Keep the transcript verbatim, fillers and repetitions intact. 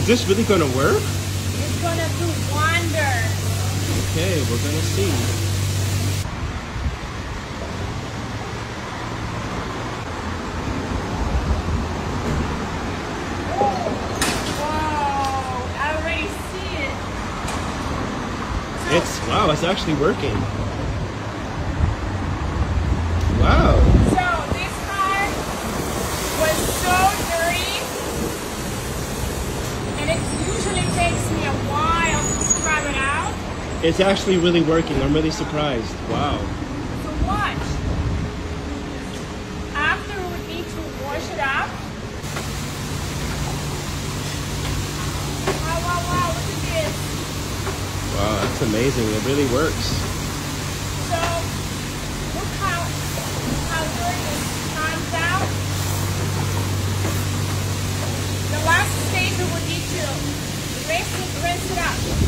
this really gonna work? It's gonna do wonders. Okay, we're gonna see. Whoa, I already see it. It's, wow, it's actually working. Wow. So this car was so dirty, and it usually takes me a while to scrub it out. It's actually really working. I'm really surprised. Wow. So watch. After we need to wash it up. Wow, wow, wow, look at this. Wow, that's amazing. It really works. So look how how dirty it comes out. The last stage we would need to rinse it, rinse it up.